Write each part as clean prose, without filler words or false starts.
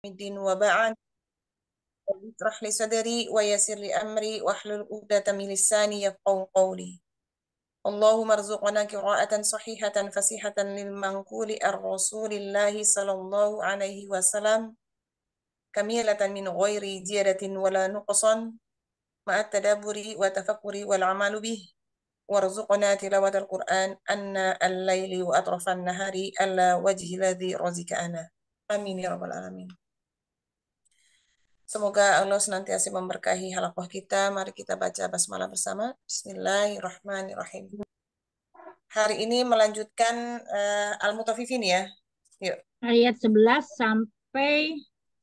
الدين وبعد اشرح لي صدري ويسر لي أمري واحلل عقدة من لساني يفقهوا قولي اللهم ارزقنا قراءة صحيحة فصيحة للمنقول عن رسول الله صلى الله عليه وسلم كاملة من غير زيادة ولا نقصان مع التدبر والتفكر والعمل به وارزقنا تلاوة القرآن أن الليل وأطراف النهار على وجه الذي رزقنا آمين يا رب العالمين. Semoga Allah senantiasa memberkahi halaqah kita. Mari kita baca basmalah bersama. Bismillahirrahmanirrahim. Hari ini melanjutkan Al-Mutaffifin ya. Yuk. Ayat 11 sampai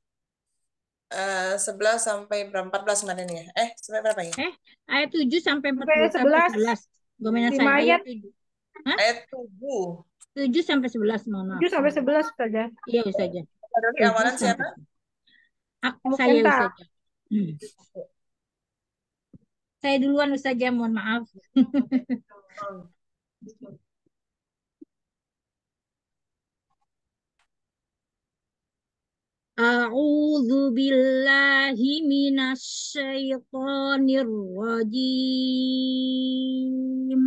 11 sampai berapa? 14 kemarin ya. Sampai berapa ya? ayat 7 sampai 11. 11. Gimana saya? Ayat 7. Hah? Ayat 7. 7 sampai 11, mohon maaf. 7 sampai 11 saja. Iya, saja. Dari awalan siapa? Saya Mukenta. saja. Saya duluan saja, mohon maaf. A'udzu billahi minasyaitonir rajim.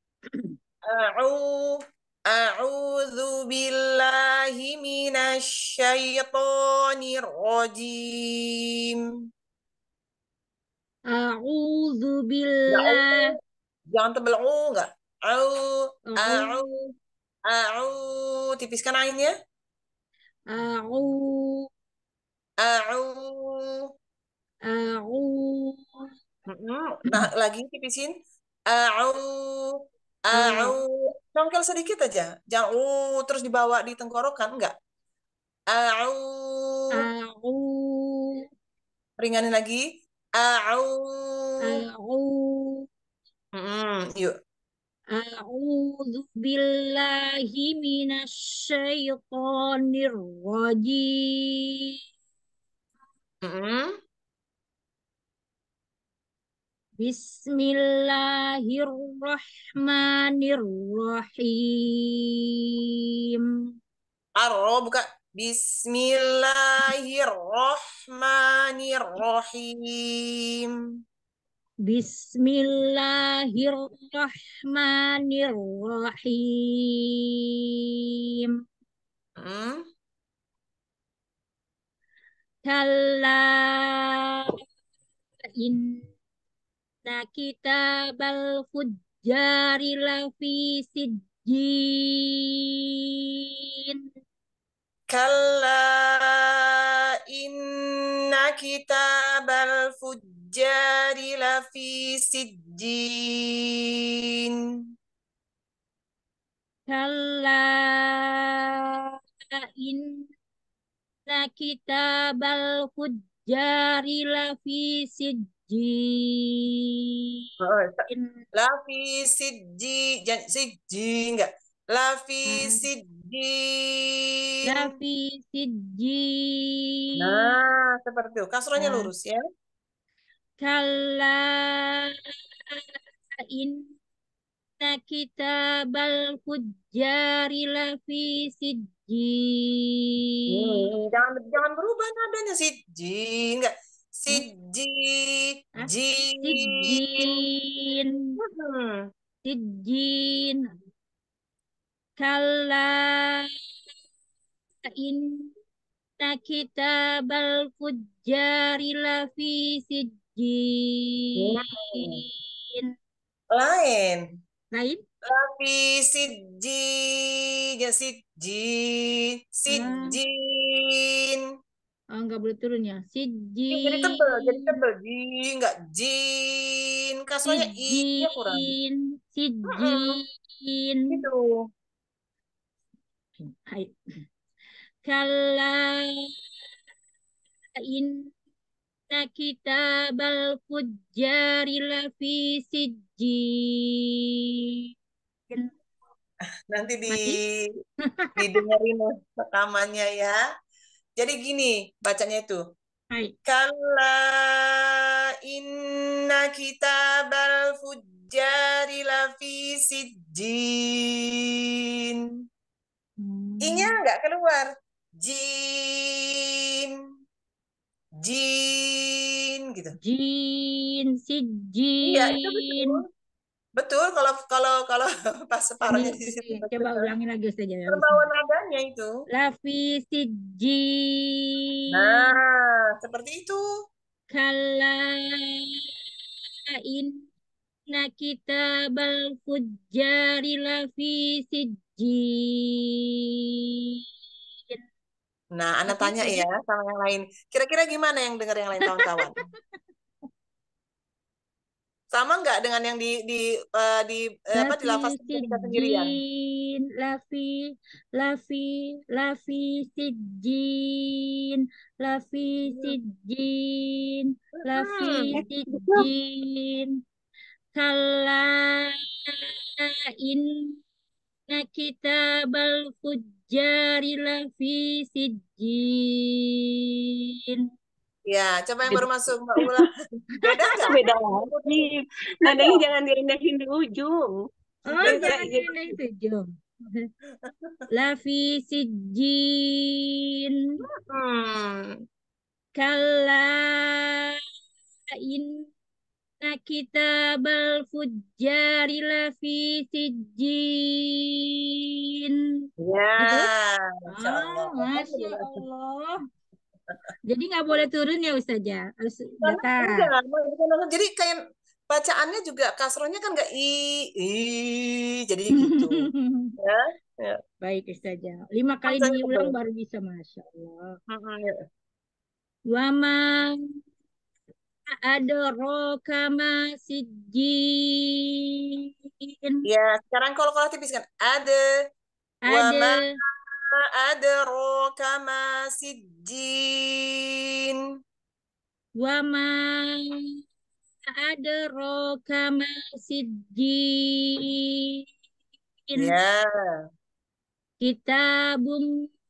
A'udzu billahi minasyaitonir rajim. A'udzu billahi. Jangan tebel enggak. A'u, tipiskan ainnya. A'u. Nah, lagi tipisin. A'u. Congkel sedikit aja. Jangan terus dibawa di tenggorokan, enggak. A'u. Ringanin lagi. A'u. Yuk. A'udzu billahi minasyaitonir rajim. Bismillahirrahmanirrahim. Buka. Bismillahirrahmanirrahim. Bismillahirrahmanirrahim. Kalla inna kitabal fujjari lafi sijjin. Kalla inna kitabal fujjari lafi sijjin. Kalla inna kitabal fujjari lafi sijjin. Lafi sijji, jangan sijji enggak. Lafi sijjin. Lafi sijjin. Nah, seperti itu. Kasrohnya lurus ya. Kalla inna kitabal fujjari lafi sijjin. Jangan berubah nadanya sijji enggak. Sijji, Sijjin. Sijjin. Kalla inna kitabal fujjari lafi sijjin. Lain. Lain? Lafi sijjin, ya sijjin, sijjin. Oh, enggak boleh turun ya. Sijjin. Jadi tebel, enggak jin. Kasrohnya i-nya kurang. Sijjin. Gitu. Hai. Kalla inna kitabal fujjari lafi sijjin. Nanti didengerin rekamannya ya. Jadi gini bacanya itu. Hai. Kalla inna kitabal fujjari lafi sijjin. I-nya nggak keluar. Jin. Jin gitu. Jin, si Iya, itu jin. betul. Betul kalau kalau kalau pas Ini separuhnya di situ coba betul. ulangin lagi saja ya. Terbawa Bismillah. nadanya itu. Lafi si jin. Nah, seperti itu. Kala inna kitabal fujjari lafi sijjin. Nah, Ana Gitu tanya saja. ya sama yang lain. Kira-kira gimana yang dengar yang lain kawan-kawan? Sama nggak dengan yang apa Lafi dilafazkan ketika sendirian? sijjin, lafi, lafi sijjin, lafi sijjin, lafi Betul. sijjin. Kalla inna kitabal fujjari lafi sijjin. Ya, coba yang baru Beda. masuk Mbak Ula. Beda nggak? Beda lagi. Ada. Nadanya jangan direndahin di ujung. Oh, Beda. Beda jangan gitu. direndahin tujuh. Lafi sijjin. Hmm. Kalla inna kitabal fujjari lafi sijjin. Gitu? Ya, Masya Ah, Allah. Masya Alhamdulillah. Allah. Jadi nggak boleh turun ya Ustazah. Harus Karena datar. enggak, bukan langsung. Jadi kayak bacaannya juga kasrohnya kan enggak i, jadinya gitu. Ya, ya. Baik Ustazah. 5 kali Hamzanya diulang tebal. baru bisa. Masya Allah. Ya. Wama adraka ma sijjin. Ya, sekarang kalau tipis kan ada wa ma Ada adraka ma sijjin. wama adraka ma sijjin. Ya, Kitabun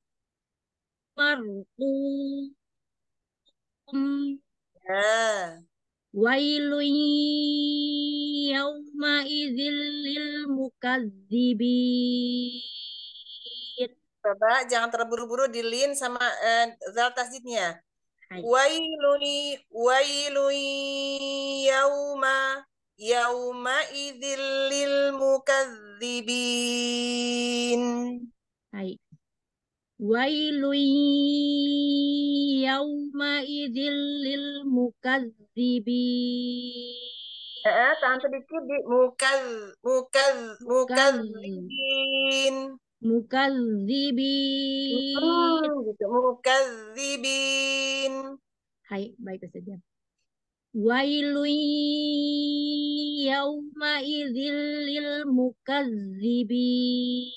marqum. ya. Wailun yawma idzil lil mukazzibin. Coba jangan terburu-buru di lin sama zal tasdidnya. Hai. Wailuni wailun yauma yauma idzil lil mukadzibin. Hai. Wailun yawma idzil lil mukazzibin. Tahan sedikit di Mukaz mukadzibin. mukazzibin. Gitu mukadzibin. Hai, baik saja. Wailun yawma idzil lil mukazzibin.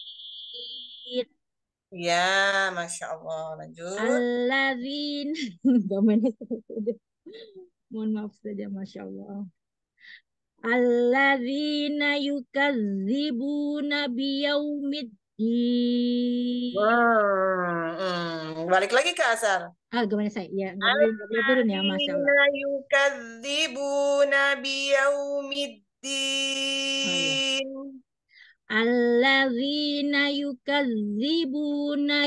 Ya, Masya Allah. Lanjut. Alladzin Gak main saja. Mohon maaf saja, Masya Allah. Alladzina yukazzibuna biyaumiddin. Balik lagi ke asal. Ah, gimana saya? Ya, nggak boleh turun ya, Masya Allah. Alladzina yukadzibuna Oh ya. biyaumiddin. Alladzina yukazzibuna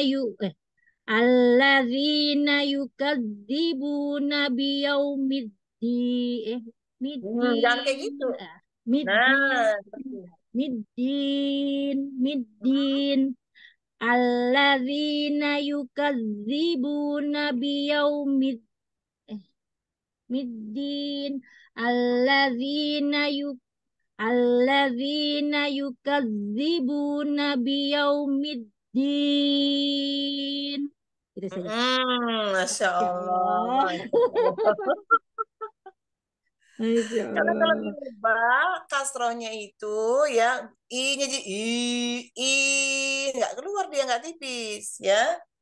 Alladzina yukadzibuna biyaumiddin. Jangan kayak Middin. gitu. Middin. Nah, seperti ini. Middin. Middin. Alladzina yukadzibuna biyaumid eh, middin. Alladzina yuk Alladzina yukadzibuna biyaumiddin. Itu saja. Masya Masya Allah. Allah. Masya Allah. Masya Karena kalau Allah. dirubah kasrohnya itu ya i-nya jadi i nggak keluar dia nggak tipis ya.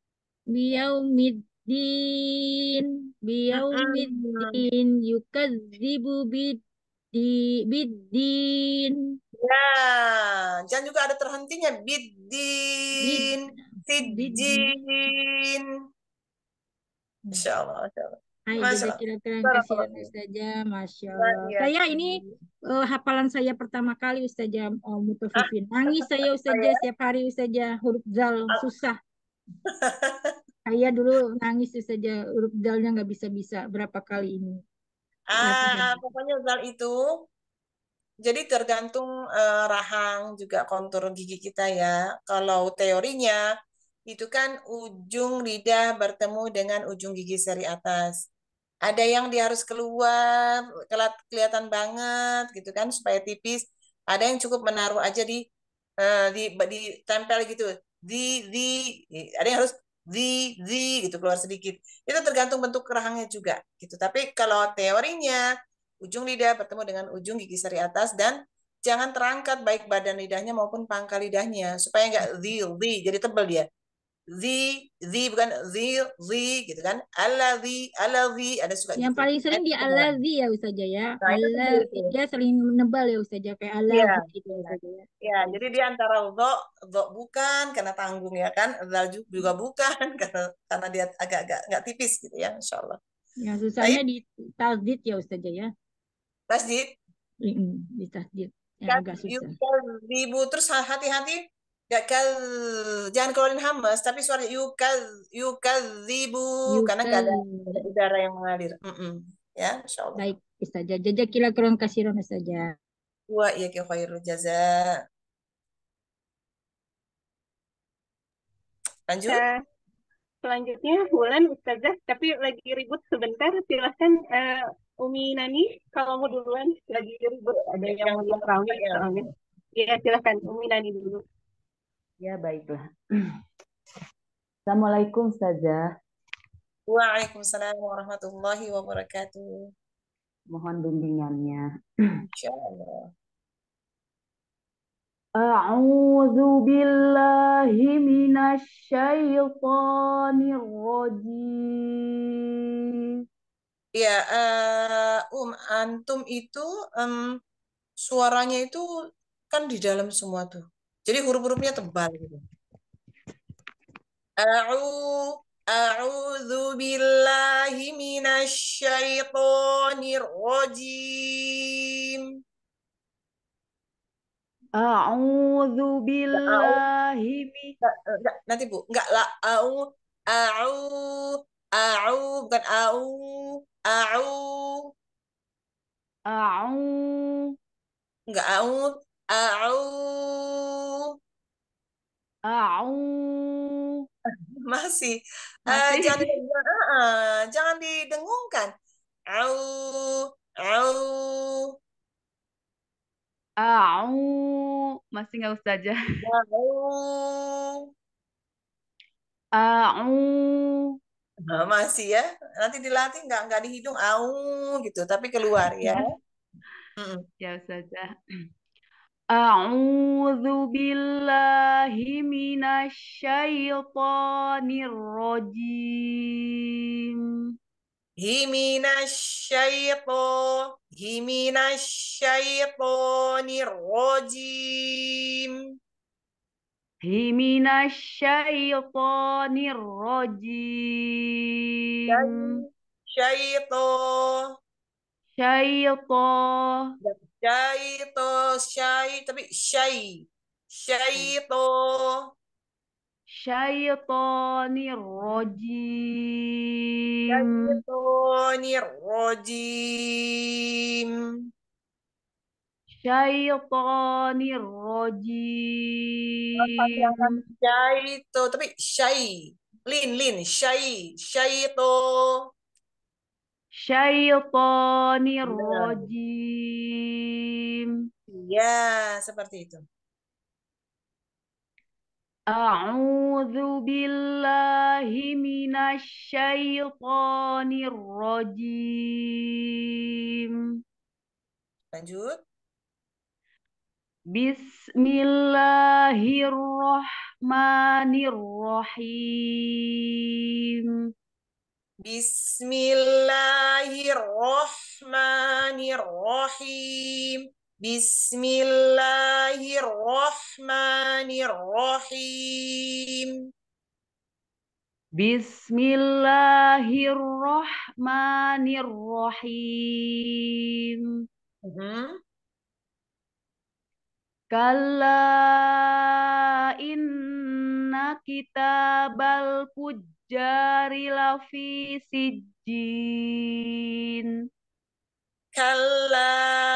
Biyaumiddin. Mm-mm. Biyaumiddin. Yukadzibu biddin. Ya, jangan juga ada terhentinya Bid, bidin, biddin. sijin. Masya Allah, Masya Allah. Hai, Masya Allah. jazakallah kasihan Barakallahu. Ustazah, Masya Ya, Allah. ya. Saya ini hafalan saya pertama kali Ustazah Mutafifin. Nangis saya Apa Ustazah ya? setiap hari Ustazah huruf zal susah. Ayah dulu nangis tuh saja huruf dalnya nggak bisa-bisa berapa kali ini latihan. Pokoknya zal itu jadi tergantung rahang juga kontur gigi kita ya. Kalau teorinya itu kan ujung lidah bertemu dengan ujung gigi seri atas. Ada yang dia harus keluar, kelihatan banget gitu kan supaya tipis. Ada yang cukup menaruh aja di tempel gitu. Di di ada yang harus di gitu keluar sedikit. Itu tergantung bentuk rahangnya juga gitu. Tapi kalau teorinya ujung lidah bertemu dengan ujung gigi seri atas dan jangan terangkat baik badan lidahnya maupun pangkal lidahnya supaya nggak di jadi tebal dia bukan gitu kan ada suka Yang gitu paling sering di kedengaran. alazi ya Ustazah ya. Nah itu tebal Alazi itu. dia sering menebal ya Ustazah kayak Iya, alazi gitu ya iya. Ustazah ya. Ya, jadi dia antara dho bukan karena tanggung ya kan, zal juga bukan karena dia agak-agak nggak tipis gitu ya, insya Allah. Yang susahnya Baik, di tasdid ya Ustazah ya. masjid, Di tasdid yang agak susah. ribu terus hati-hati, nggak jangan keluarin hamas, tapi suara ribu karena nggak Yukal. ada udara yang mengalir. Ya, insya Allah. Baik Ustazah. Jazakillah khairan kasiran Ustazah. Wa iya ke khairul jaza. Lanjut. Nah, selanjutnya Wulan Ustazah, tapi lagi ribut sebentar. Silahkan Umi Nani, kalau mau duluan lagi ribut. Ada yang Yang mau belum terawih ya. soalnya. Iya, silahkan Umi Nani dulu. Ya, baiklah. Assalamualaikum, Ustazah. Waalaikumsalam warahmatullahi wabarakatuh. Mohon bimbingannya. Insya Allah. A'udzu billahi minasyaitonir rajim. Ya, antum itu suaranya itu kan di dalam semua tuh. Jadi huruf-hurufnya tebal gitu. A'udzu billahi minasyaitonir rajim. A'udzu Enggak, au, billahi nanti Bu. Enggak lah, au, bukan au, a'u enggak au. a'u Masih. masih Jangan didengungkan. Au, au, masih nggak Ustazah? au. A'u Nah, masih ya. Nanti dilatih nggak di hidung au gitu, tapi keluar ya. Mm-mm. ya Ustazah. A'udzu billahi minasyaitonir rajim. Himinasyaitonir rojim. Minasyaitonir rajim. Syaiton. Syaiton. Tapi Syaiton. Syaitonir rajim. Syaitonir rojim. Syaitonir Panjangkan rajim. Syaito, tapi Syaito. Syaitonir Benar. rajim. Iya, seperti itu. A'udzu billahi minasyaitonir rajim. Lanjut. Bismillahirrahmanirrahim. Bismillahirrahmanirrahim. Bismillahirrahmanirrahim. Bismillahirrahmanirrahim. Mhm. Kalla inna kitabal fujjari lafi sijjin. Kalla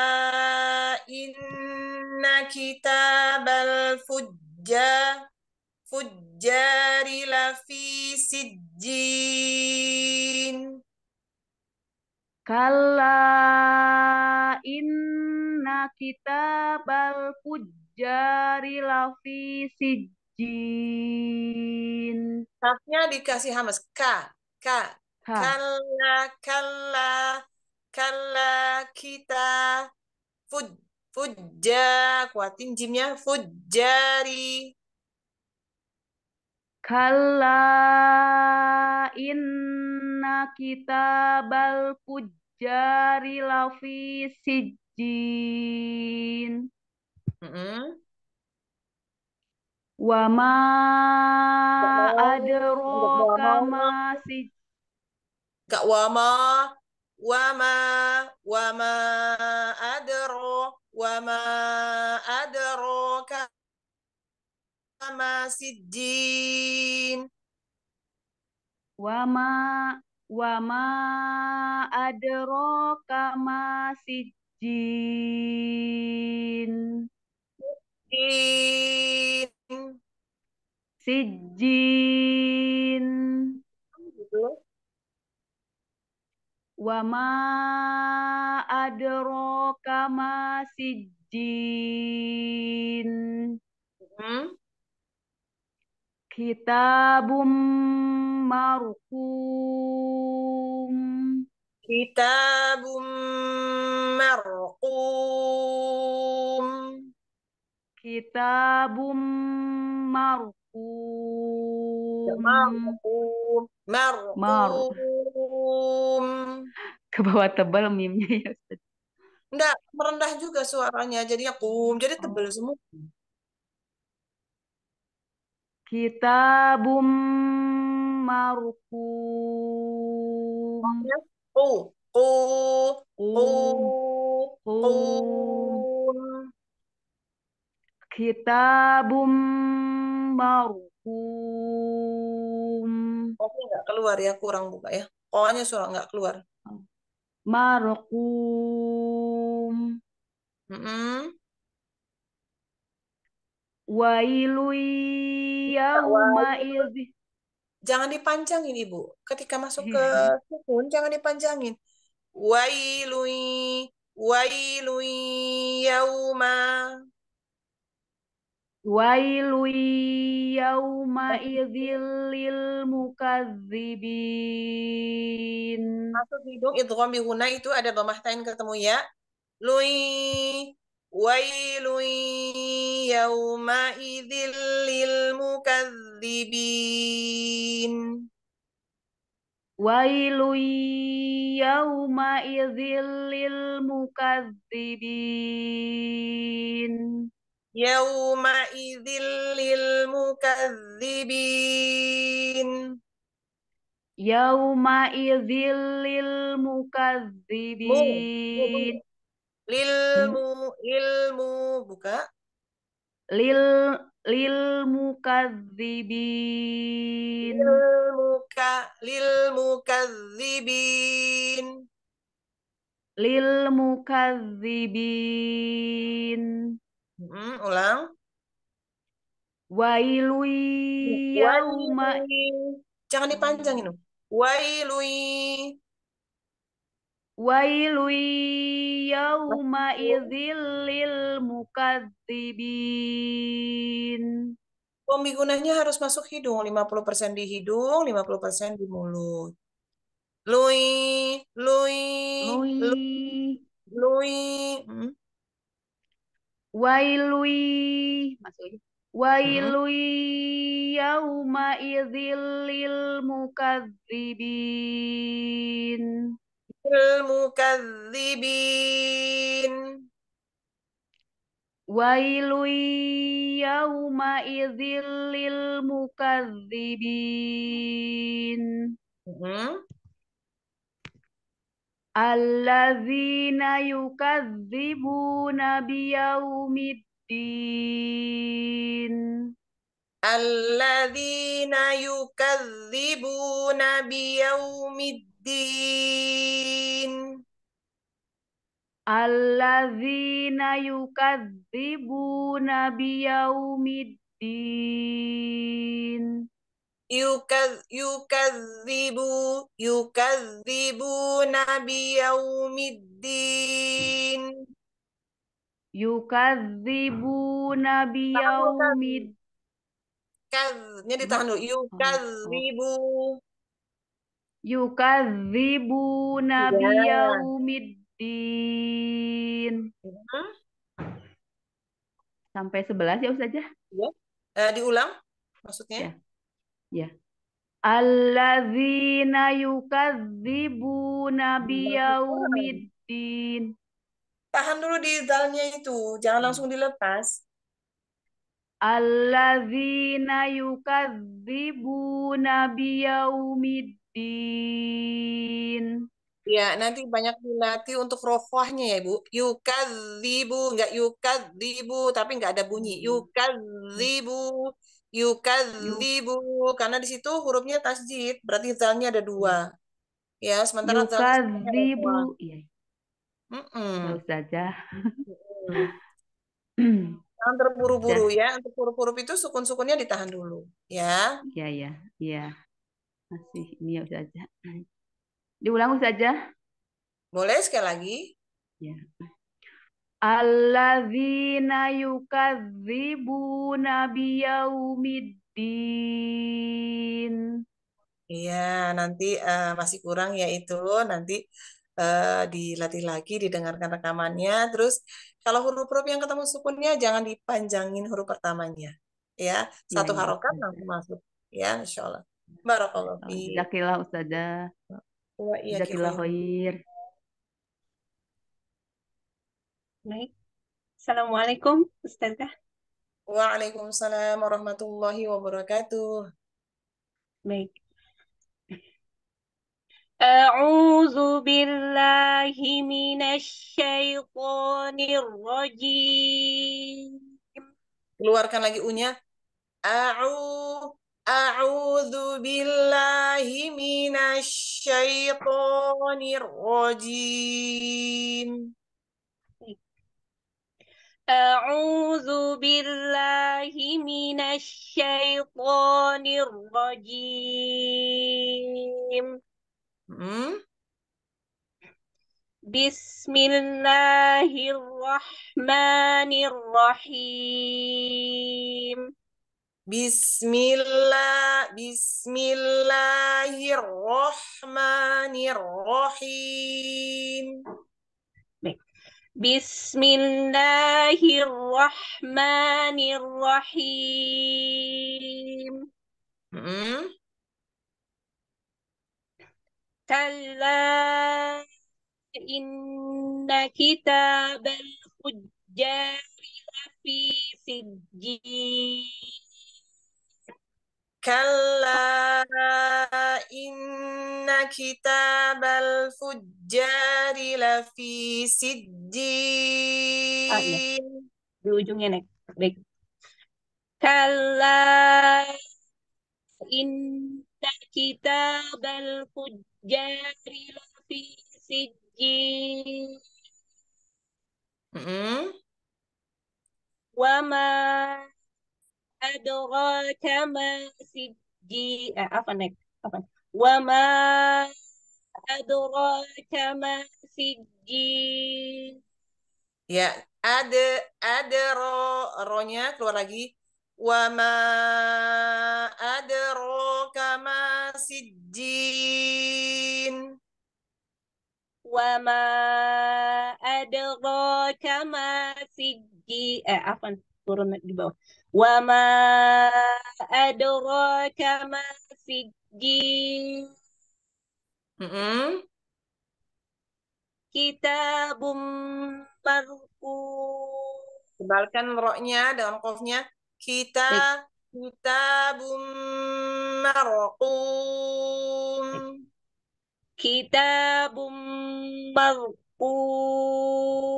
inna kitabal fujjari lafi sijjin. Kalla inna kitabal fujjari lafi sijjin. Kafnya dikasih hamas. Ka. Ha. Kalla, kita kuatin jimnya, fujjari. Kalla inna kitabal fujjari lafi sijjin. Wa ma adraka ma sijjin. Gak wama adro kama sijjin. Wa ma adraka ma sijjin. Sijjin. Sijjin. Gitu. Wa ma adraka ma sijjin. Kitabum marqum. Kitabum marqum. Kitabum marqum. Marqum. Mar. Marqum. Ke bawah tebal mimnya ya Ustaz. Enggak, merendah juga suaranya. Jadinya jadi tebel Oh. semua. Kitabum marqum. Maksudnya, qu, qu, qu, Qum. qum. Kitabum marqum. Oke, nggak keluar ya, kurang buka ya. Pokoknya suara nggak keluar. Marqum. Mm-mm. Wailu yauma idzi. Jangan dipanjangin, Ibu. Ketika masuk ke sukun, jangan dipanjangin. Wailui, wailui yauma. Wailu yauma idzil lil mukadzibin. Masuk hidung, idgham bi gunna itu ada dhamah tain ketemu ya. Lui, wailui yauma idzil lil mukadzibin. Wailu yauma idzil lil mukadzibin. Yauma idzil lil mukadzibin. Yauma idzil lil Mu, mukadzibin. lilmu buka. Lil lil mukadzibin. Lil mukadzibin. Lil mukadzibin. Ulang. Wailu yauma Wailui. Jangan dipanjangin. Wailui. Wailu yauma Masuk. idzil lil mukadzibin. Pembigunanya harus masuk hidung. 50% di hidung, 50% di mulut. Lui, lui, Lui lui. Wailu masuk aja. Wailu Mm. yauma idzil lil mukadzibin. Al-mukadzibin. Wailu yauma idzil lil mukadzibin. Alladzina yukadzibuna biyaumiddin. Alladzina yukadzibuna biyaumiddin. Alladzina yukadzibuna biyaumiddin. Yukadzibuna biyaumiddin. Yukadzibuna Tahan dulu kan. biyaumiddin. Kaznya ditahan dulu. Yukadzibu. Yukadzibuna Ya. biyaumiddin. Sampai 11 ya Ustazah? Ya. Diulang maksudnya. Ya. Ya. Alladzina yukadzibuna biyaumiddin. Tahan dulu di dalnya itu. Jangan langsung dilepas. Alladzina yukadzibuna biyaumiddin. Ya, nanti banyak dilatih untuk rofahnya ya, Bu. Yukadzibu, nggak yukadzibu, tapi nggak ada bunyi. Yukadzibu, yukadzibu. Karena di situ hurufnya tasjid, berarti zalnya ada dua. Ya, sementara zalnya sebenarnya ada Yukadzibu. dua. Iya, Mm-mm. ya Ustazah. Jangan terburu-buru Udah. ya. Untuk huruf-huruf itu sukun-sukunnya ditahan dulu. Ya, Iya, ya, iya. Masih ini ya Ustazah. Diulang Ustazah. boleh sekali lagi. Ya. Alladzina yukadzibuna biyaumiddin. Iya, nanti masih kurang ya itu. Nanti dilatih lagi, didengarkan rekamannya. Terus kalau huruf-huruf yang ketemu sukunnya jangan dipanjangin huruf pertamanya. Ya, Ya, satu ya harokat Ustazah. langsung masuk. Ya, insya Allah. Barakallahu fi. Jazakillah Ustazah. Wa iyaki Jazakillah khairan. khair. Baik. Assalamualaikum, Ustazah. Waalaikumsalam warahmatullahi wabarakatuh. Baik. A'udzu billahi minasyaitonir rajim. Keluarkan lagi unya. A'udzu billahi minasyaitonir rajim. A'udzu billahi minasyaitonir rajim. Bismillahirrahmanirrahim. Bismillahirrahmanirrahim. Baik. Bismillahirrahmanirrahim. Kalla inna kitabal fujjari lafi sijjin. Kalla inna kitabal fujjari lafi sijjin. Di ujungnya nek. Baik. Kalla inna kitabal fujjari lafi sijjin. Wa ma adraka ma sijjin. Apa nek? Apa? Wa ma adraka ma sijjin. Ya, ro-nya keluar lagi. Wa ma adraka ma sijjin. Wa ma adraka ma sijjin. Apa? Turun di bawah. Wa ma adraka ma sijjin. Kitabum marqum. Tebalkan ro-nya dengan qafnya. Kitabum marqum. Kitabum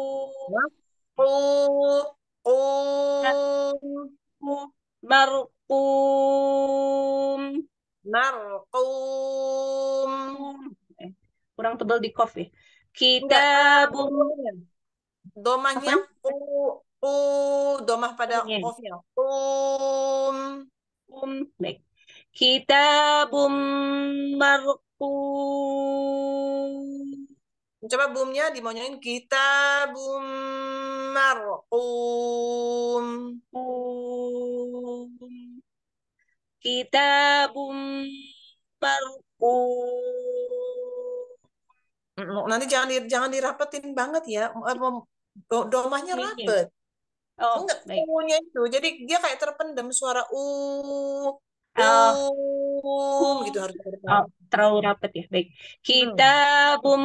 marqum. Marqum. Marqum. Marqum. Marqum. Kurang tebal di kof ya. Enggak, Kitabum. domahnya Apaan? ku, domah pada Iya. qafnya. Qum. Baik. Kitabum marqum. Coba bumnya dimonyoin kitabum marqum. Kitabum marqum. Nanti jangan dirapetin banget ya. Domahnya Iya. rapet. Oh, Enggak, baik. u-nya itu. Jadi dia kayak terpendam suara Oh, gitu harus ke depan. oh, terlalu rapat ya. Baik. Hmm. Kitabum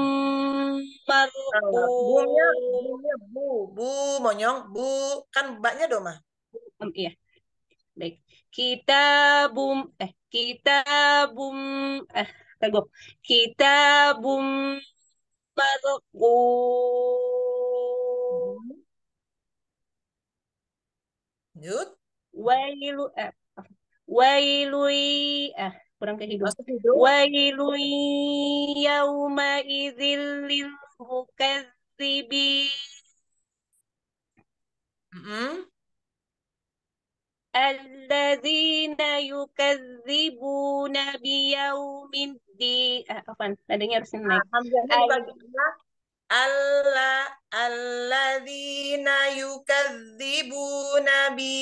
Bumnya, marqum. bu monyong, bu kan baknya domah. Iya, baik. Kitabum kitabum tagok. Kitabum marqum. Hmm. Lanjut, Wailu wailui kurang ke hidung. masuk hidung. Wailui yauma idzil lil mukazzibin Mm-mm. alladzina yukazzibuna biyaumiddin. Apaan? Nadanya harus naik. Hamzahnya Al dibagi dua. Alladzina yukadzibuna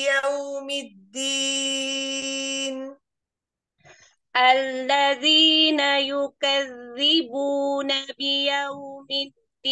biyaumiddin. alladzina yukazzibuna biyaumiddin.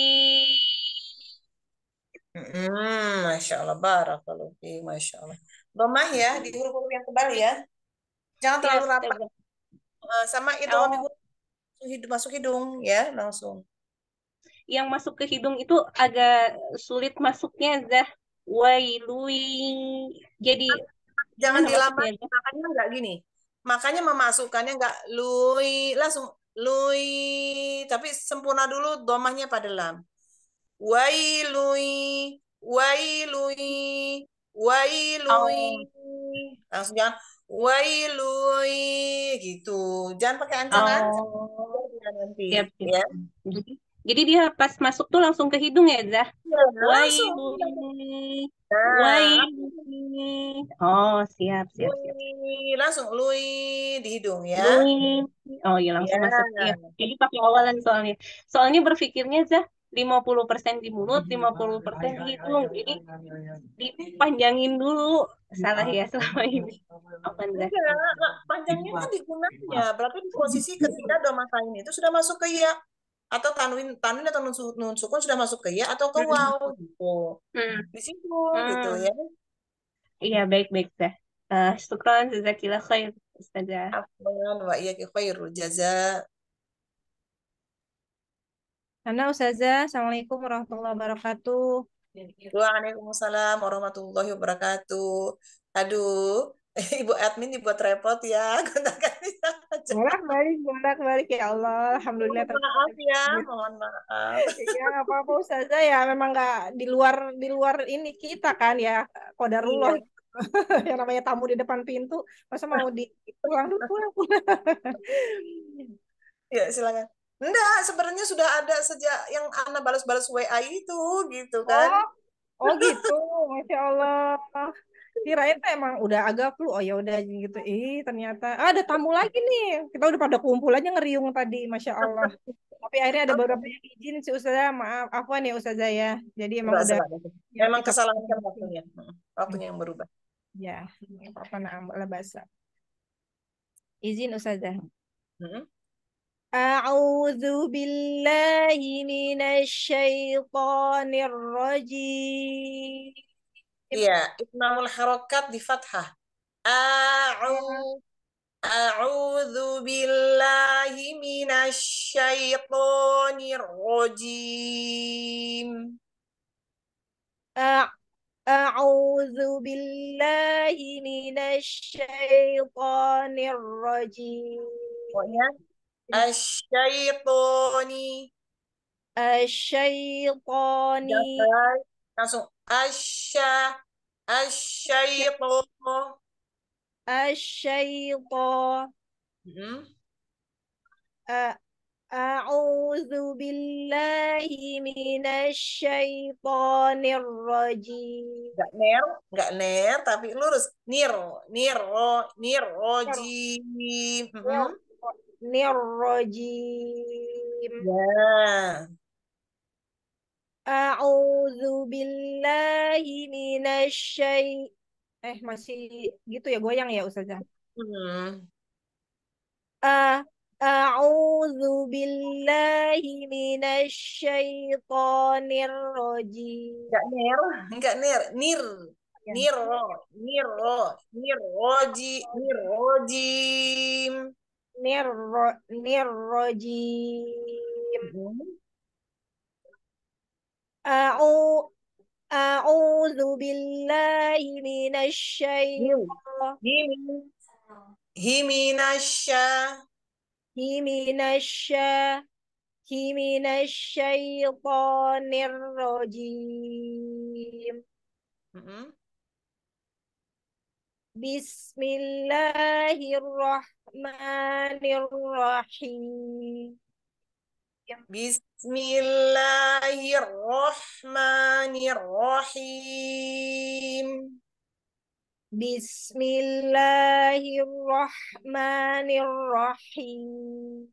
Masya Allah, barakallahu fiik, Masya Allah. Domah ya, di huruf-huruf yang tebal ya. Jangan terlalu Siap, rapat. Sama idgham oh, masuk hidung ya, langsung. yang masuk ke hidung itu agak sulit masuknya, Zah. Wailui. Jadi Jangan gimana dilambat, masuknya, Zah? makanya nggak gini. Makanya memasukkannya nggak lui, langsung lui, tapi sempurna dulu domahnya pada lam. Wailui, wailui, wailui. Oh, Langsung jangan wailui gitu. Jangan pakai ancang-ancang oh, nanti siap, siap. ya. Jadi, jadi dia pas masuk tuh langsung ke hidung ya, Zah? Ya, langsung. Wailui. Nah, Wailui. Oh, siap, siap, siap. langsung lui di hidung ya. Lui. Oh iya langsung masuk. Iya. Ya. Jadi pakai awalan soalnya. Soalnya berpikirnya Zah 50% di mulut, 50% di hidung. Jadi dipanjangin dulu. Salah ya selama ini. Apa Zah? Enggak, nah, panjangnya kan di gunanya. Berarti di posisi ketika domain itu sudah masuk ke ya atau tanwin atau nun sukun sudah masuk ke ya atau ke Hmm. waw gitu. Hmm. Di situ gitu Hmm. ya. Iya baik-baik Zah. Syukran jazakillah khair Ustazah. Afwan wa iyyakum khairul jaza. Karena Ustazah, Assalamualaikum warahmatullahi wabarakatuh. Waalaikumsalam warahmatullahi wabarakatuh. Aduh, Ibu admin dibuat repot ya. Gonta-ganti aja. Bolak-balik ya Allah. Alhamdulillah. Mohon maaf ya, mohon maaf. Iya, nggak apa-apa Ustazah ya. Memang nggak di luar ini kita kan ya. Qadarullah. Iya. Yang namanya tamu di depan pintu. Masa mau pulang dulu, pulang. Ya, silakan. Enggak, sebenarnya sudah ada sejak yang Ana balas-balas WA itu gitu kan. Oh, oh gitu. Masya Allah. Kirain tuh emang udah agak flu. Oh ya udah gitu. Ternyata ada tamu lagi nih. Kita udah pada kumpul aja ngeriung tadi, Masya Allah. Tapi akhirnya ada beberapa yang izin sih Ustazah. Maaf, afwan ya Ustazah ya. Jadi emang Enggak udah salah. siap Memang kita. kesalahan kan waktunya. Waktunya yang berubah. Ya, nggak apa-apa nah, boleh bahasa. Izin Ustazah. Hmm. A'udzu billahi minasyaitonir rajim. Iya, itmamul harokat di fathah. A'u A'udzu billahi minasyaitonir rajim. A- A'udzu billahi minasyaitonir rajim. Pokoknya asyaitoni. Asyaitoni Langsung asyaiton. asyaiton. Mm-mm. A- A'udzu billahi minasyaitonir rajim. Nggak ner, tapi lurus. Nirrojim. Mm-mm. Nirrajim. Ya, A'udzu billahi masih gitu ya, goyang ya Ustazah. hmm. A- A'udzu billahi minasyaitonir rajim. Nggak ner, Ya. nirro, nirro, nirrojim. Nirrajim. Mm-mm. A'u A'udzu billahi Him, minasyaitonir him, himinasya. minasya minasyaitonir rajim. Mm-mm. Bismillahirrahmanirrahim. Bismillahirrahmanirrahim. Bismillahirrahmanirrahim.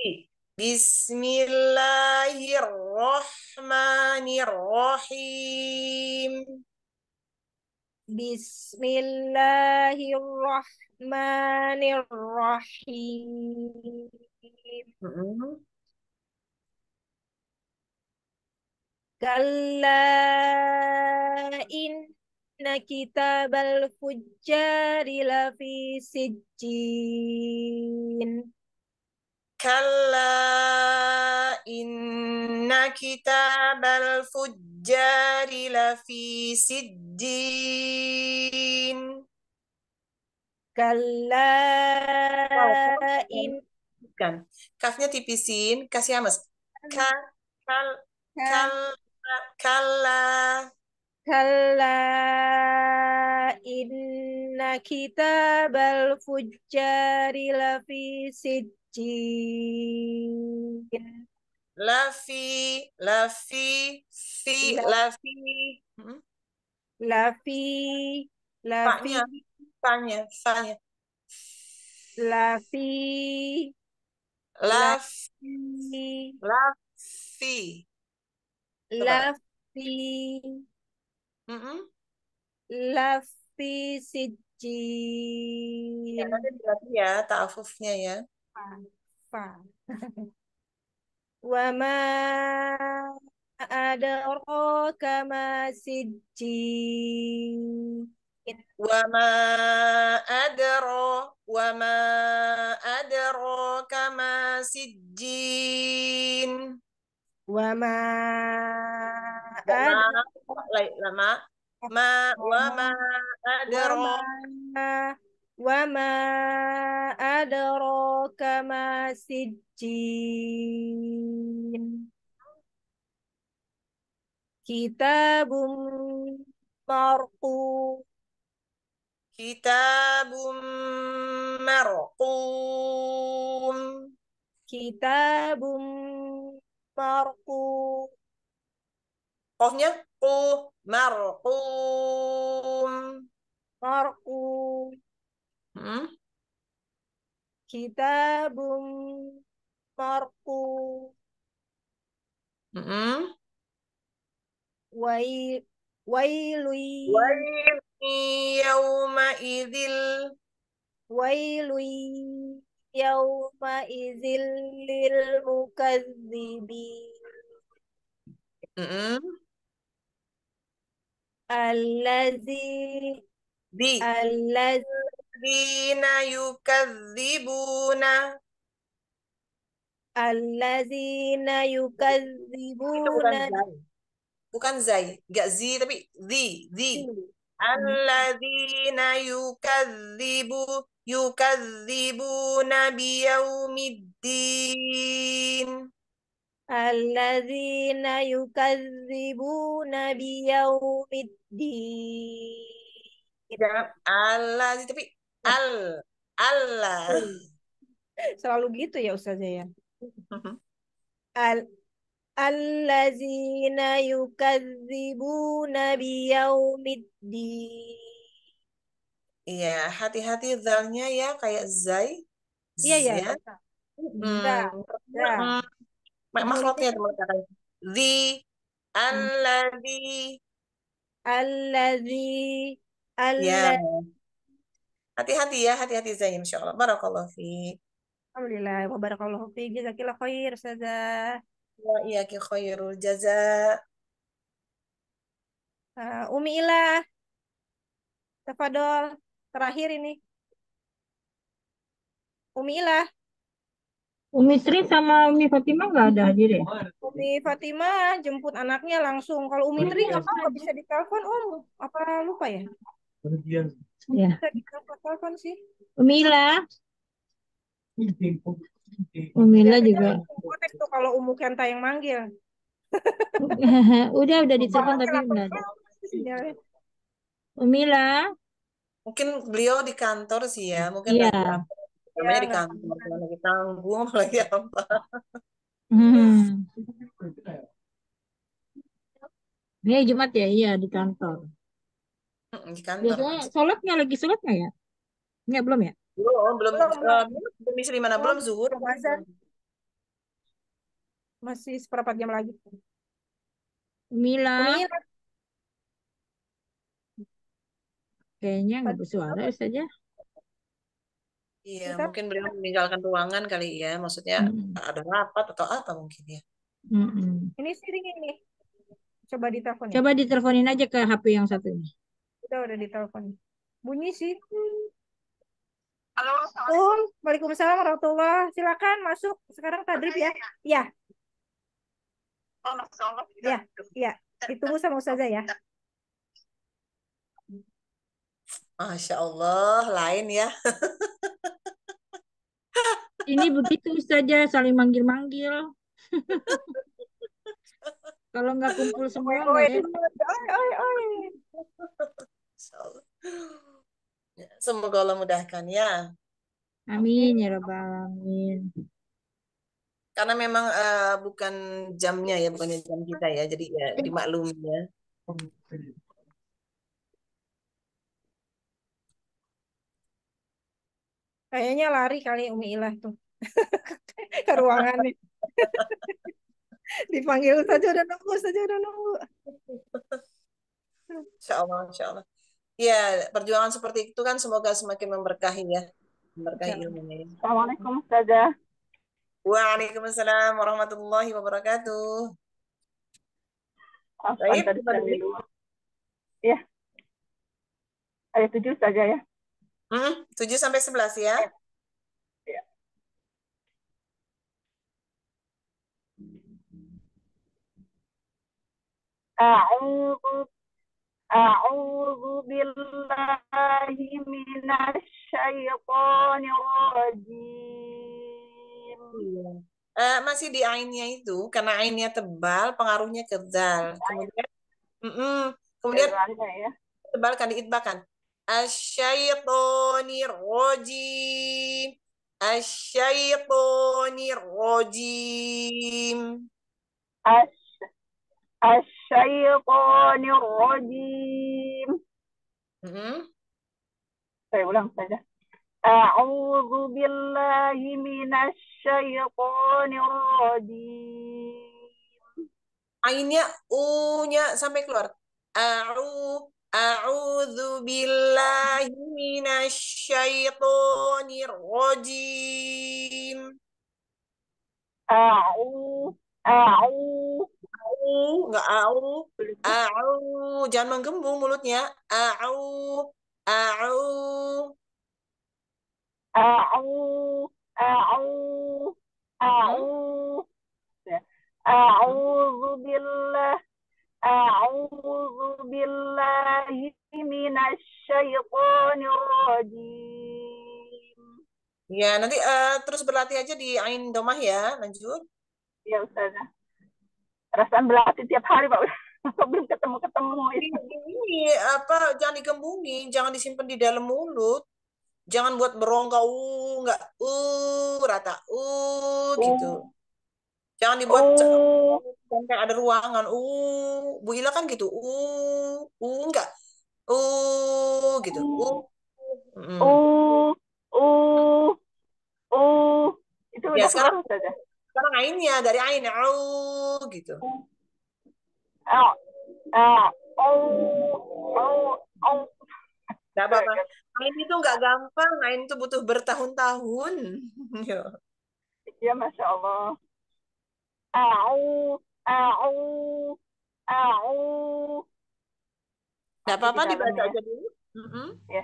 Bismillahirrahmanirrahim. Bismillahirrahmanirrahim. Mm-mm. Kalla inna kitabal fujjari lafi sijjin. Kalla inna kitabal fujjari lafi sijjin. Kalla Wow, in bukan. Kafnya tipisin, kasih hamas. Ka, kal, kal, kalla. kalla inna kitabal fujjari lafi sijjin. Lafi, lafi, fi, La- lafi. Lafi lafi Fa-nya, fa-nya. lafi Lafi, lafi lafi. Coba. lafi Mm-mm. lafi Ya, sijjin. nanti dilatih ya, ta'afufnya ya. Fa. Wa ma adraka ma sijjin. Wama adro, wama adro kama sijjin. Wa ma Lama, adraka lama. Wama wa adro. ma wa ma adraka ma sijjin. Kitabun marqum. Kitabum marqum. Kitabun marqum. Qafnya ku marqum. Marqum. Hmm? Kitabun marqum. Hmm? Wai Wailu Wail yawma idzil. Wailu yawma idzil lil mukazzibin. Hmm? Allazi Bi allazi Dina yukadzibuna. allazina Itu bukan yukadzibuna zai. Bukan zai. Gak zi, tapi zi. Alladzina yukadzibuna biyaumiddin. allazina yukadzibuna biyaumiddin. Jangan allazi, tapi Al. Allah. Selalu gitu ya Ustazah ya. Al allazina yukadzibuna biyaumiddin. Iya, hati-hati zalnya ya kayak zai. Iya ya. Z. Da, Hmm. da. Makrotnya Bunyinya teman kata. Di. Alladzi. allazi Ya, alla. hati-hati ya, hati-hati zai insya Allah. Barakallahu fi. Alhamdulillah wa barakallahu fi jazakillah khair Ustazah. Wa iyaki khairul jaza. Umi Ilah, tafadol. Terakhir ini. Umi Ilah, Umi Sri sama Umi Fatimah nggak ada hadir ya? Umi Fatimah jemput anaknya langsung. Kalau Umi Tri nggak tahu nggak bisa ditelepon Om. Apa lupa ya? Ya. Bisa ditelepon sih. Umi Ila. Umi Ila juga. Konek tuh kalau Umu Kenta yang manggil. Udah ditelepon tapi nggak ada. Sinyalnya. Umi Ila. Mungkin beliau di kantor sih ya, mungkin Iya. lagi apa? Ya, Namanya di nggak kantor, lagi tanggung, lagi apa? Hmm. Ini Jumat ya, iya di kantor. Di kantor. Biasanya sholatnya lagi sholat nggak ya? Nggak, belum ya? Belum, belum istri mana belum zuhur. Ramadan. Masih seperempat jam lagi. Umi Ila. Umi Ilah, Kayaknya nggak bersuara saja. Iya, Kita mungkin beliau meninggalkan ruangan kali ya, maksudnya ada rapat atau apa mungkin ya. ini sering ini. Coba ditelepon ya. Coba diteleponin aja ke HP yang satu ini. Udah ditelepon. Bunyi sih. Halo, Waalaikumsalam warahmatullah. Silakan masuk. Sekarang tadrib ya. Iya, iya, iya. Ditunggu sama Ustazah ya. Masya Allah, lain ya. Ini begitu saja saling manggil-manggil. Kalau nggak kumpul semua nggak ya. Masya Allah. Ya, semoga Allah mudahkan ya. Amin ya rabbal alamin. Karena memang bukan jamnya ya, bukannya jam kita ya, jadi ya dimaklumi ya. Kayaknya lari kali Umi Ilah tuh ke ruangan nih. Dipanggil saja udah nunggu, Insya Allah, Insya Allah. Ya, perjuangan seperti itu kan semoga semakin memberkahi ya, memberkahi ilmunya ya. Assalamualaikum Ustazah. Waalaikumsalam warahmatullahi wabarakatuh. Afwan Baik, tadi sedang di luar. Ya. Ayat 7 Ustazah ya. 7 sampai 11 ya. Ya. A'udzu billahi minasyaitonir rajim. Masih di ainnya itu, karena ainnya tebal, pengaruhnya ke zal. Kemudian Ya. tebal kan diitbakan. Asyaitonir rajim. Asyaitonir rajim. Asyaitonir rajim. Saya ulang saja. A'udzu billahi minasyaitonir rajim. Ainnya u-nya sampai keluar. A'udzu billahi minasyaitonir rajim. Enggak jangan menggembung mulutnya. A'udzu billahi minasyaitonir rajim. Ya, nanti terus berlatih aja di ain domah ya, lanjut. Ya, Ustazah. Perasaan berlatih tiap hari, Pak. Belum ketemu-ketemu. Ini apa, jangan digembungi, jangan disimpan di dalam mulut. Jangan buat berongga, nggak, rata, gitu. u, Jangan dibuat u, sampai ada ruangan, Bu Ila kan gitu, nggak, gitu, u, Mm. u, u, u. Itu Ya udah keluar sekarang saja. sekarang ainnya dari ain, gitu. Au, au, au, au, au. Nggak apa-apa. Ain itu nggak gampang, ain itu butuh bertahun-tahun. Yo. Ya, Masya Allah. Au, au, au. Nggak Masih di apa-apa dalam dibaca ya. aja dulu. Mm-mm. Ya.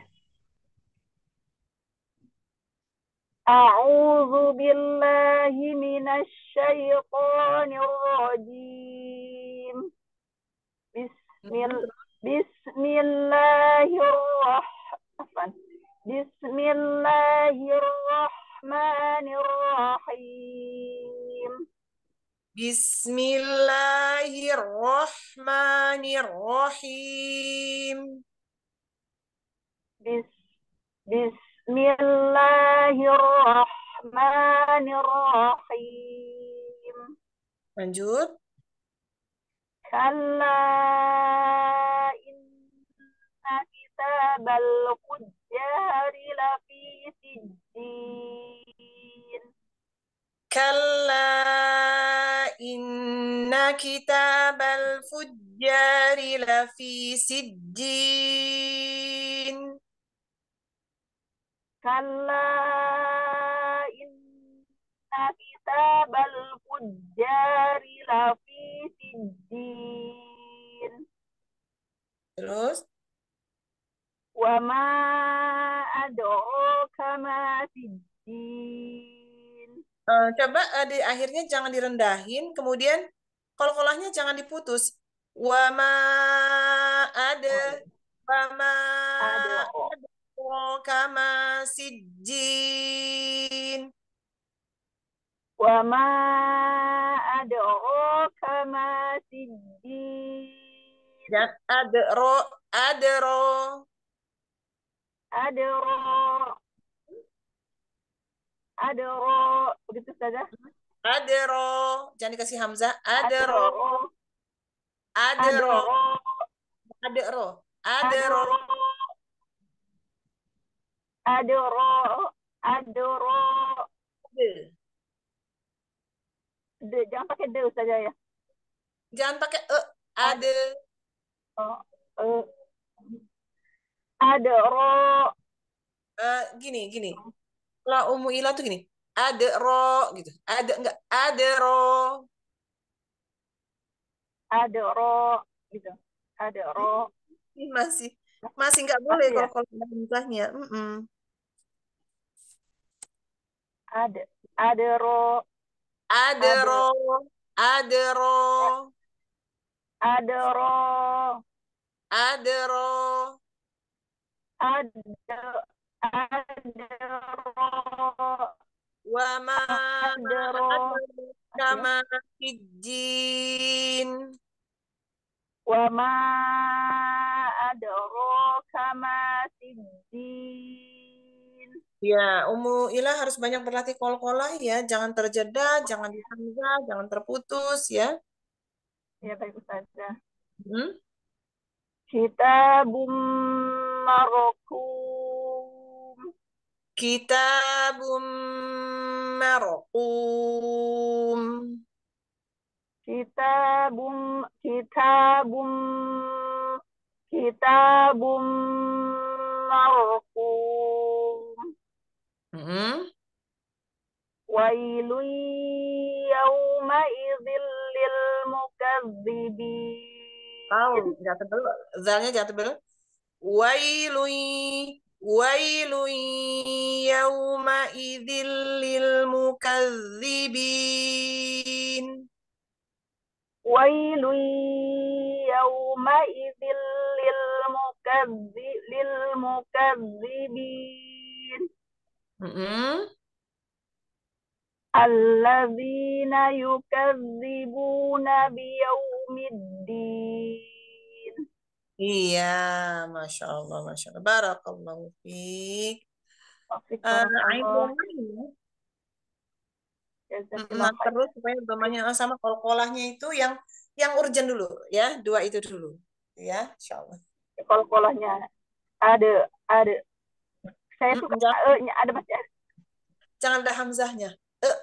أعوذ بالله من الشيطان الرجيم Mm-mm. بسم الله الرحمن بسم الله الرحمن الرحيم Bismillahirrahmanirrahim. بس بسم الله الرحمن الرحيم Lanjut. كلا إن كتاب الفجار لفي سجين Kalla inna kitabal fujjari lafi sijjin. كلا إن كتاب الفجار لفي سجين Terus, وما أدراك ما سجين coba di akhirnya jangan direndahin, kemudian kol-kolahnya jangan diputus. Wama ada, wama أدراك ada kama sijjin. وما أدراك ما سجين Dan adro, أدرى أدرى begitu saja adro. Jangan dikasih hamzah. Adro, أدرى adro, أدرى adro, adro. أدرى أدرى أدرى jangan pakai de saja ya. Jangan pakai Ad, ade. oh, أدرى Gini. Kalau Ummu Ila tuh gini. Adro gitu. Ada enggak? Adro. أدرى gitu أدرى Ini masih nggak boleh masih ya kalau hamzahnya. أدرى Adro, adro, أدرى adro. أدرى أدرى Wama أدرى masih ya kama sijin. وما أدراك ما سجين Ya, Ummu Ila harus banyak berlatih kol-kolah ya. Jangan terjeda, jangan dihamzah, jangan terputus ya. ya baik Ustazah Hmm? kitabum marqum Kitabum marqum. kitabum kitabum kitabum marqum Hmm? wailun yawma idzil lil mukazzibin Jangan tebel. Zalnya jangan tebel. Wailun, wailun yawma idzil lil mukazzibin. wailun yawma idzil lil mukazzibin Hmm? alladzina yukazzibuna biyaumiddin Iya, Masya Allah, Masya Allah. Barakallahu fiik. Wafik Ain barakallah. yang lain ya. Jazakillah khair. Terus supaya domanya sama kolkolahnya itu yang urgent dulu ya, dua itu dulu ya, insya Allah. Kol-kolahnya ada. Saya suka Jangan, nya ada masih jangan ada hamzahnya. Eh,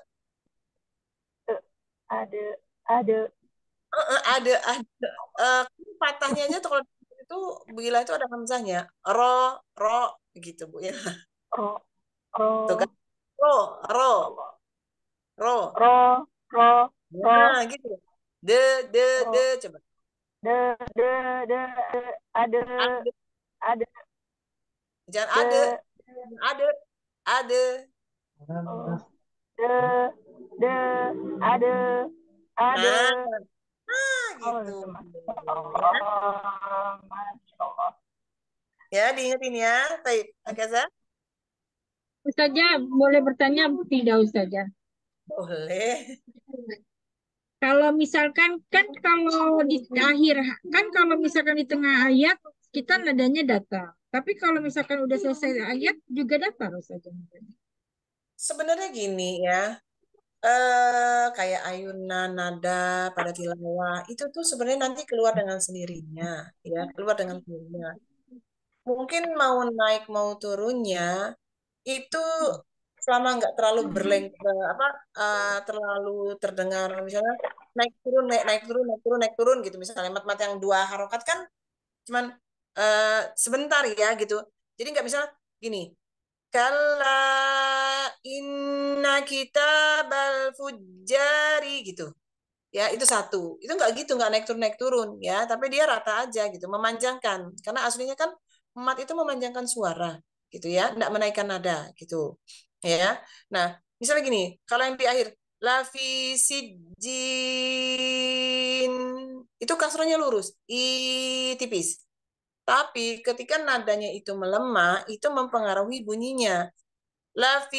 ada ada ada patahnya aja tuh kalau itu bila itu ada hamzahnya. Ro gitu Bu ya. ro Tuh ro kan. Ro, ro, ro. ro ro ro Nah, gitu. De, de, ro coba. de ada Ada, ada jangan ada, de ada, ada. oh, de ada Nah, oh gitu. Masya Ya, Allah, Masya Allah. ya diingetin ya. Baik, Akaza. Ustazah, boleh bertanya tidak Ustazah? Boleh. Kalau misalkan kan kalau di akhir kan kalau misalkan di tengah ayat kita nadanya datar. Tapi kalau misalkan udah selesai ayat juga datar Ustazah. Sebenarnya gini ya. Kayak ayunan nada pada tilawah itu tuh sebenarnya nanti keluar dengan sendirinya ya, keluar dengan sendirinya. Mungkin mau naik mau turunnya itu selama nggak terlalu terlalu terdengar misalnya naik turun naik turun naik turun naik turun gitu, misalnya mat-mat yang dua harokat kan cuman sebentar ya gitu, jadi nggak misalnya gini, kalla inna kitabal fujjari gitu ya, itu satu, itu nggak gitu, nggak naik turun ya, tapi dia rata aja gitu, memanjangkan karena aslinya kan mat itu memanjangkan suara gitu ya, nggak menaikkan nada gitu ya. Nah misalnya gini, kalau yang di akhir lafi sijin itu kasrohnya lurus i tipis, tapi ketika nadanya itu melemah itu mempengaruhi bunyinya. Lafi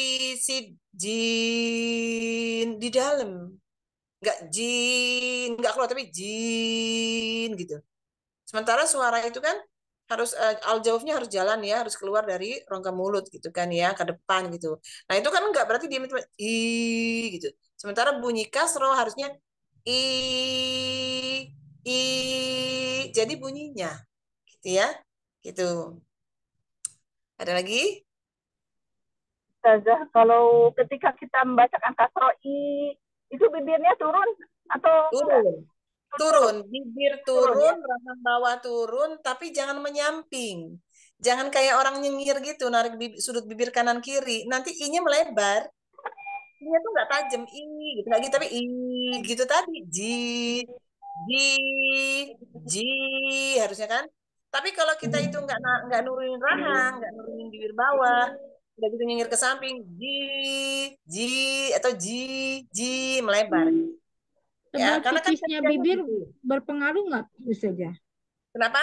sijin di dalam, nggak jin, nggak keluar tapi jin gitu. Sementara suara itu kan harus al-jaufnya harus jalan ya, harus keluar dari rongga mulut gitu kan ya, ke depan gitu. Nah itu kan nggak berarti dia i gitu. Sementara bunyi kasro harusnya i i, jadi bunyinya gitu ya, gitu. Ada lagi? Ustazah, kalau ketika kita membacakan kasro i itu bibirnya turun atau enggak? Turun. Turun, Turun, bibir turun ya. turun, rahang bawah turun, tapi jangan menyamping. Jangan kayak orang nyengir gitu, narik sudut bibir kanan kiri. Nanti i-nya melebar. I-nya tuh nggak tajam, i gitu, nggak gitu, tapi i gitu tadi. Ji, ji, harusnya kan. Tapi kalau kita itu nggak nurunin rahang, nggak nurunin bibir bawah, udah gitu nyengir ke samping, ji, atau ji, melebar. Ya, Tebal karena kan tipisnya kerjanya bibir gitu. berpengaruh nggak Ustazah? Kenapa?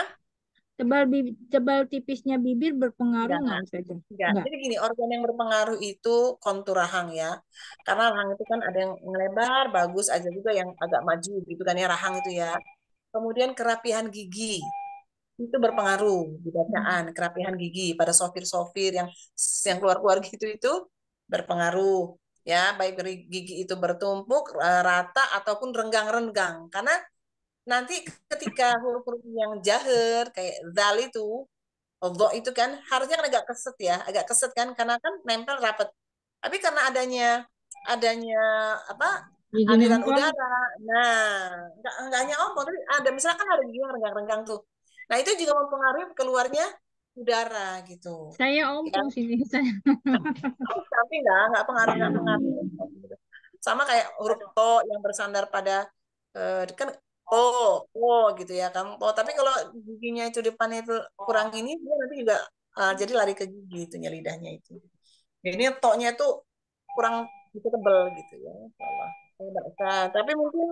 Tebal tipisnya bibir berpengaruh Enggak, nggak Ustazah? enggak. Nggak. Jadi gini, organ yang berpengaruh itu kontur rahang ya. Karena rahang itu kan ada yang ngelebar, bagus, aja juga yang agak maju gitu kan ya, rahang itu ya. Kemudian kerapihan gigi itu berpengaruh di bacaan, kerapihan gigi pada sofir-sofir yang keluar-keluar gitu itu berpengaruh ya, baik dari gigi itu bertumpuk, rata ataupun renggang-renggang. Karena nanti ketika huruf-huruf yang jahar kayak zal itu, dho itu kan harusnya kan agak keset ya, agak keset kan karena kan nempel rapet. Tapi karena adanya apa Gigi aliran ngempong. udara, nah nggak hanya ompong, tapi ada misalkan ada gigi yang renggang-renggang tuh. Nah itu juga mempengaruhi keluarnya udara gitu. Saya Ya, ompong sini saya. tapi nggak pengaruh. Sama kayak huruf to yang bersandar pada kan to, to gitu ya kan to. Tapi kalau giginya itu depannya itu kurang ini, dia nanti juga jadi lari ke gigi itunya lidahnya itu. Jadi to-nya itu kurang gitu tebel gitu ya. Insyaallah. Nggak usah. Tapi mungkin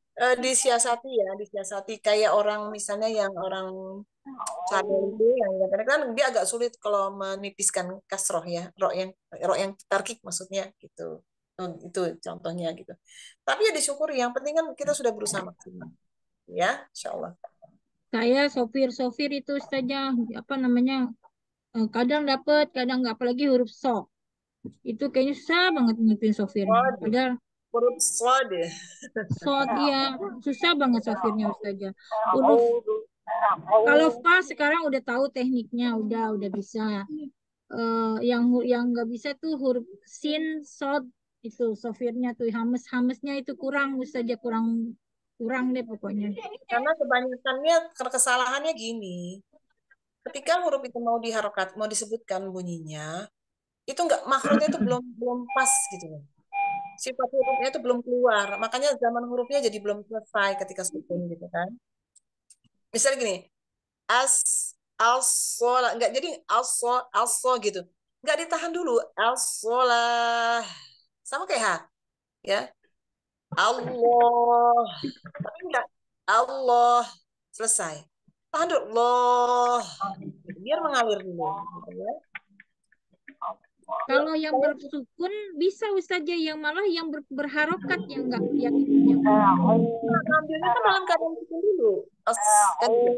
disiasati kayak orang misalnya yang orang cadel itu yang kadang kan dia agak sulit kalau menipiskan kasroh ya, roh yang tarkik maksudnya gitu. Itu contohnya gitu. Tapi ya disyukuri, yang penting kan kita sudah berusaha maksimal ya, insya Allah. Saya sopir-sopir itu Ustazah apa namanya kadang dapet, kadang nggak, apalagi huruf so. Itu kayaknya susah banget ngikutin sofirnya. Sod, Padahal huruf sod. sod dia susah banget sofirnya Ustazah. Huruf kalau fa sekarang udah tahu tekniknya, udah bisa. Yang nggak bisa tuh huruf sin, sod itu sofirnya tuh hamesnya itu kurang Ustazah, kurang kurang deh pokoknya. Karena kebanyakannya kesalahannya gini. Ketika huruf itu mau diharokat, mau disebutkan bunyinya, itu nggak makhrajnya itu belum belum pas gitu loh. Sifat hurufnya itu belum keluar. Makanya zaman hurufnya jadi belum selesai ketika sukun gitu kan. Misalnya gini, as alsola nggak jadi also gitu. Nggak ditahan dulu. Alsolah. Sama kayak ha, ya. Allah. Tapi enggak. Allah. Selesai. Tahan dulu. Allah. Biar mengalir dulu. Gitu ya. Kalau yang bersukun bisa Ustazah, yang malah yang berharokat yang enggak, yang itunya. Ambilnya kan dalam keadaan sukun dulu. Kan gitu.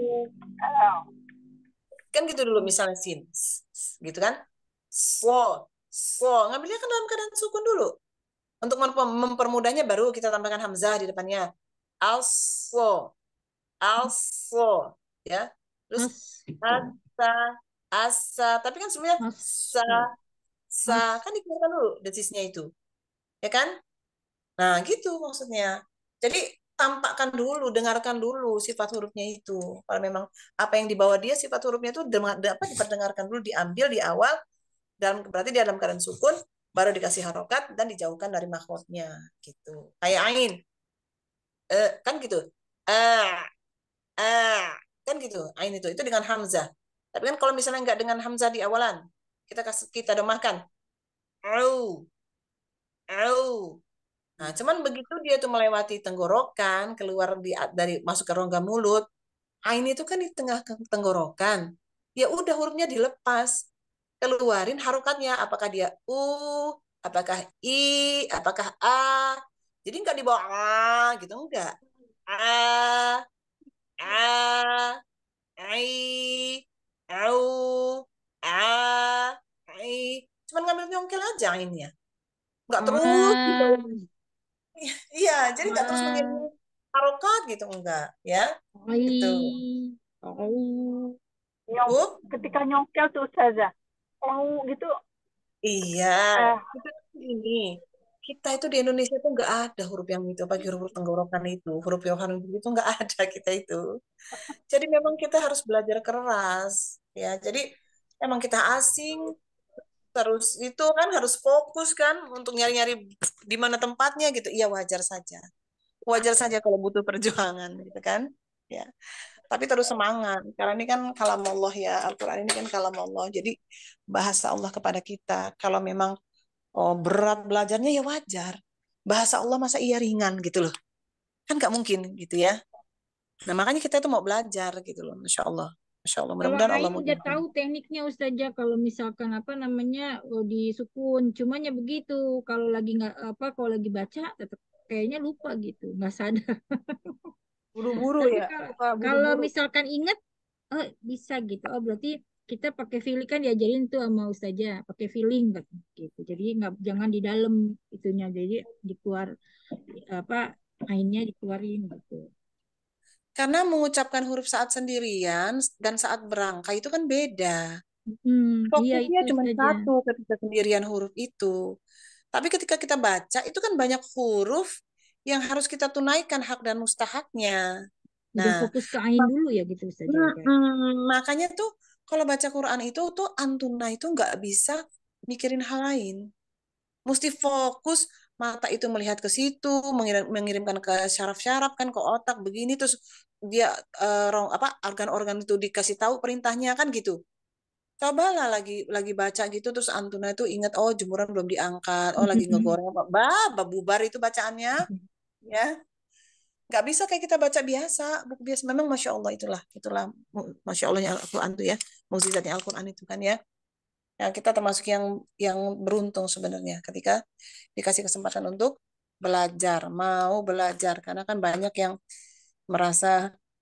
Kan gitu dulu misalnya sin. Gitu kan. So. Ngambilnya kan dalam keadaan sukun dulu. Untuk mempermudahnya baru kita tambahkan hamzah di depannya. Also. Ya. Terus asa. Tapi kan sebenarnya kan dikeluarkan dulu desisnya itu. Ya kan? Nah, gitu maksudnya. Jadi tampakkan dulu, dengarkan dulu sifat hurufnya itu. Kalau memang apa yang dibawa dia sifat hurufnya itu diperdengarkan dulu, diambil di awal berarti dia dalam keadaan sukun, baru dikasih harokat dan dijauhkan dari makhrajnya gitu. Kayak ain. Kan gitu. Kan gitu. Ain itu dengan hamzah. Tapi kan kalau misalnya nggak dengan hamzah di awalan, kita domahkan. Au. Nah, cuman begitu dia tuh melewati tenggorokan, keluar dari masuk ke rongga mulut, ain itu kan di tengah tenggorokan. Ya udah hurufnya dilepas. Keluarin harokatnya, apakah dia apakah i, apakah a. Jadi nggak dibawa gitu enggak. A, a, ai, au, a, ai. Cuman ngambil nyongkel aja ainnya. Nggak terus gitu. Iya, jadi nggak terus mengirim harokat gitu enggak, ya. Gitu. Ketika nyongkel tuh Ustazah. Gitu. Iya. Ini kita itu di Indonesia itu nggak ada huruf yang itu, bagi huruf tenggorokan itu, huruf yohan itu nggak ada kita itu. Jadi memang kita harus belajar keras, ya. Jadi emang kita asing, terus itu kan harus fokus kan untuk nyari-nyari di mana tempatnya gitu. Iya wajar saja kalau butuh perjuangan gitu kan, ya. Tapi terus semangat, karena ini kan kalam Allah ya, Al-Quran ini kan kalam Allah. Jadi bahasa Allah kepada kita. Kalau memang berat belajarnya ya wajar. Bahasa Allah masa iya ringan gitu loh. Kan nggak mungkin gitu ya. Nah makanya kita tuh mau belajar gitu loh. Masya Allah. Masya Allah. Kalau Mudah-mudahan Allah Ain udah mudahkan. tahu tekniknya Ustazah, kalau misalkan apa namanya disukun, cumanya begitu. Kalau lagi nggak apa, kalau lagi baca tetap kayaknya lupa gitu, nggak sadar. Buru-buru Tapi ya. Suka kalau buru-buru. misalkan inget, oh bisa gitu. Oh berarti kita pakai feeling, kan diajarin tuh sama Ustazah, pakai feeling kan gitu. Jadi nggak, jangan di dalam itunya, jadi dikeluar apa ainnya dikeluarin gitu. Karena mengucapkan huruf saat sendirian dan saat berangkai itu kan beda. Iya Fokusnya itu cuma saja. satu ketika sendirian huruf itu. Tapi ketika kita baca, itu kan banyak huruf yang harus kita tunaikan hak dan mustahaknya. Udah Nah, fokus ke ain dulu ya gitu saja. makanya tuh kalau baca Quran itu tuh antuna itu nggak bisa mikirin hal lain. Mesti fokus, mata itu melihat ke situ, mengirimkan ke syaraf-syaraf kan, ke otak begini, terus dia organ-organ itu dikasih tahu perintahnya kan gitu. Cobalah lagi baca gitu terus antuna itu ingat, oh jemuran belum diangkat, oh lagi ngegoreng apa, bubar itu bacaannya, ya. Nggak bisa kayak kita baca biasa, buku biasa. Memang itulah Masya Allahnya Al-Quran itu ya, mukjizatnya Al-Quran itu kan ya. Ya, kita termasuk yang beruntung sebenarnya ketika dikasih kesempatan untuk belajar, mau belajar. Karena kan banyak yang merasa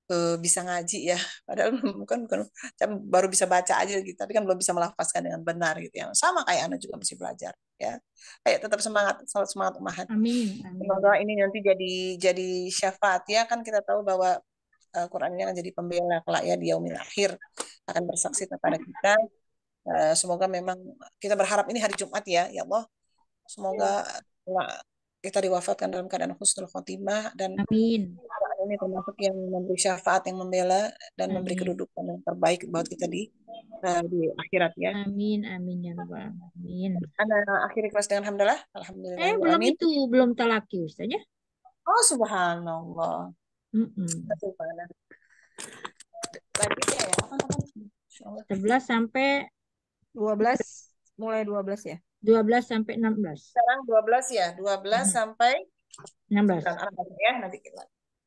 bisa ngaji ya, padahal bukan baru bisa baca aja gitu, tapi kan belum bisa melafazkan dengan benar gitu ya. Sama kayak anak juga masih belajar ya. Kayak tetap semangat, selalu semangat Umahat. Amin, amin. Semoga ini nanti jadi syafaat ya, kan kita tahu bahwa Quran ini akan jadi pembela kelak ya di yaumil akhir, akan bersaksi kepada kita. Semoga memang kita berharap ini hari Jumat ya Allah. Semoga kita diwafatkan dalam keadaan husnul khotimah, dan Amin. ini termasuk yang memberi syafaat, yang membela dan memberi Amin. kedudukan yang terbaik buat kita di akhirat ya. Amin, amin ya Rabbal Alamin. Anda akhiri kelas dengan alhamdulillah. Belum Amin. itu, belum talaki Ustaz ya. Oh subhanallah. Mm-mm. Subhanallah. Lanjut ya. 11 sampai 12, mulai 12 ya. 12 sampai 16. Sekarang 12 ya, 12 sampai 16. ya, nanti kita.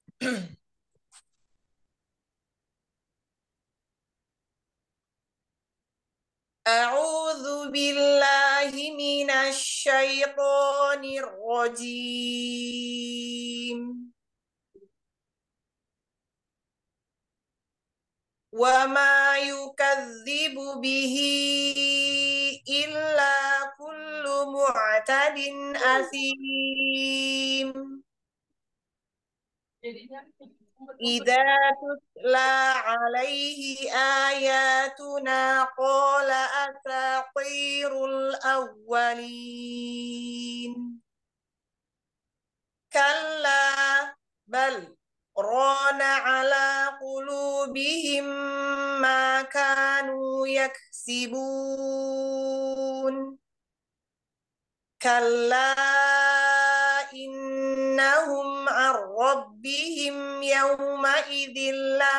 A'udzu billahi minasy syaithanir rajim. Wa ma yukadzibu bihi illa kullu mu'tadin asim. Idza tutla alaihi ayatuna qala asatirul awwalin. Kalla bal rana ala qulubihim ma kanu yaksibun. Kalla innahum an rabbihim yawma idzin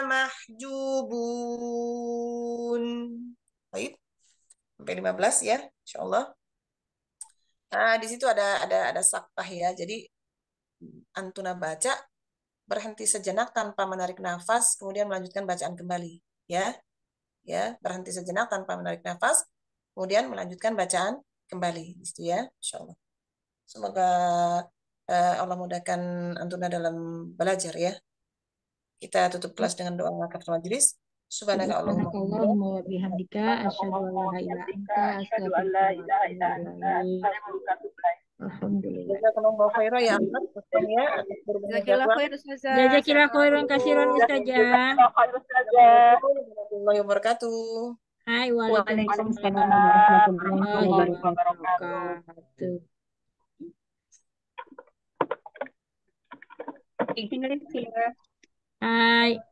lamahjubun. Baik, sampai 15 ya, insyaallah. Nah, di situ ada saktah ya. Jadi antuna baca, berhenti sejenak tanpa menarik nafas, kemudian melanjutkan bacaan kembali ya. Ya, berhenti sejenak tanpa menarik nafas, kemudian melanjutkan bacaan kembali di situ ya, insyaallah. Semoga Allah mudahkan antuna dalam belajar ya. Kita tutup kelas dengan doa kafaratul majelis. Subhanaka Subhanakallahumma wa bihamdika asyhadu an la ilaha illa anta astaghfiruka wa atubu ilaik. Alhamdulillah. Jazakallahu khairan ya Ahmad ya atas berbagai Jazakillah jadwal. khair Ustazah. Jazakillah Sehat khairan selalu. kasiran Ustazah. Assalamualaikum warahmatullahi wabarakatuh. Hai, waalaikumsalam Waalaikumsalam warahmatullahi warahmatullahi wabarakatuh. wabarakatuh. Hai.